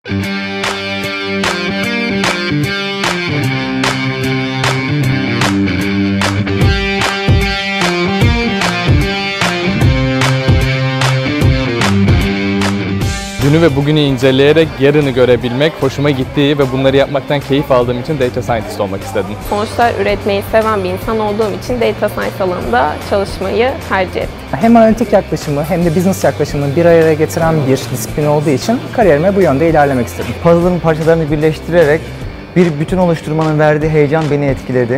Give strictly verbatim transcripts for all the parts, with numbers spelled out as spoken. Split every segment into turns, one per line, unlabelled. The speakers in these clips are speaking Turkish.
Dünü ve bugünü inceleyerek yarını görebilmek hoşuma gittiği ve bunları yapmaktan keyif aldığım için data scientist olmak istedim.
Sonuçta üretmeyi seven bir insan olduğum için data science alanında çalışmayı tercih ettim.
Hem analitik yaklaşımı hem de business yaklaşımını bir araya getiren bir disiplin olduğu için kariyerime bu yönde ilerlemek istedim.
Puzzle'ın parçalarını birleştirerek bir bütün oluşturmanın verdiği heyecan beni etkiledi.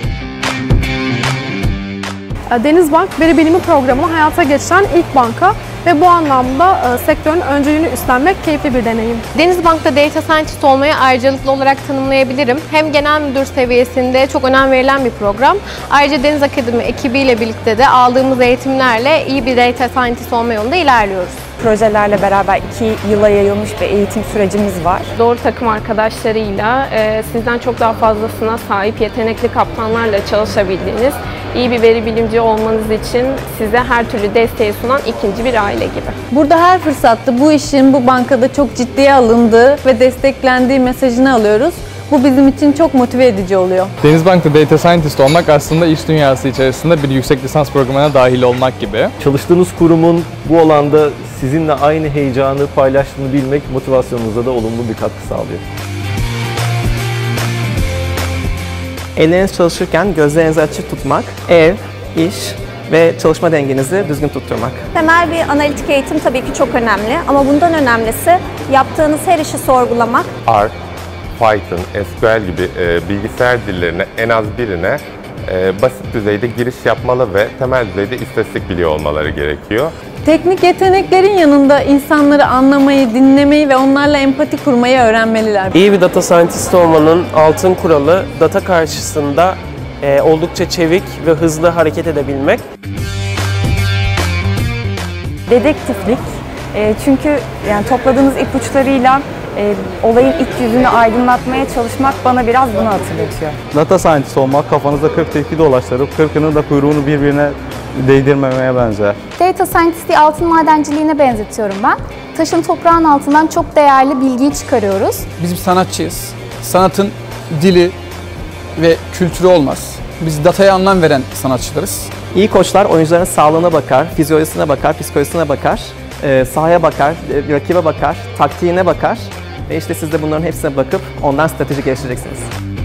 Denizbank veri bilimi programını hayata geçiren ilk banka ve bu anlamda e, sektörün öncülüğünü üstlenmek keyifli bir deneyim.
Denizbank'ta data scientist olmayı ayrıcalıklı olarak tanımlayabilirim. Hem genel müdür seviyesinde çok önem verilen bir program. Ayrıca Deniz Akademi ekibiyle birlikte de aldığımız eğitimlerle iyi bir data scientist olma yolunda ilerliyoruz.
Projelerle beraber iki yıla yayılmış bir eğitim sürecimiz var.
Doğru takım arkadaşlarıyla e, sizden çok daha fazlasına sahip yetenekli kaptanlarla çalışabildiğiniz, iyi bir veri bilimci olmanız için size her türlü desteği sunan ikinci bir aile gibi.
Burada her fırsatta bu işin bu bankada çok ciddiye alındığı ve desteklendiği mesajını alıyoruz. Bu bizim için çok motive edici oluyor.
Denizbank'ta data scientist olmak aslında iş dünyası içerisinde bir yüksek lisans programına dahil olmak gibi.
Çalıştığınız kurumun bu alanda sizinle aynı heyecanı paylaştığını bilmek motivasyonunuza da olumlu bir katkı sağlıyor.
Elleriniz çalışırken gözlerinizi açık tutmak, ev, iş ve çalışma dengenizi düzgün tutturmak.
Temel bir analitik eğitim tabii ki çok önemli ama bundan önemlisi yaptığınız her işi sorgulamak.
R, Python, S Q L gibi e, bilgisayar dillerine en az birine e, basit düzeyde giriş yapmalı ve temel düzeyde istatistik biliyor olmaları gerekiyor.
Teknik yeteneklerin yanında insanları anlamayı, dinlemeyi ve onlarla empati kurmayı öğrenmeliler.
İyi bir data scientist olmanın altın kuralı data karşısında e, oldukça çevik ve hızlı hareket edebilmek.
Dedektiflik. E, çünkü yani topladığınız ipuçlarıyla e, olayın iç yüzünü aydınlatmaya çalışmak bana biraz bunu hatırlatıyor.
Data scientist olmak kafanızda kırk tilki dolaştırıp kırkının da kuyruğunu birbirine değdirmemeye benzer.
Data scientist'i altın madenciliğine benzetiyorum ben. Taşın toprağın altından çok değerli bilgiyi çıkarıyoruz.
Biz bir sanatçıyız. Sanatın dili ve kültürü olmaz. Biz dataya anlam veren sanatçılarız.
İyi koçlar oyuncuların sağlığına bakar, fizyolojisine bakar, psikolojisine bakar, e, sahaya bakar, e, rakibe bakar, taktiğine bakar ve işte siz de bunların hepsine bakıp ondan strateji geliştireceksiniz.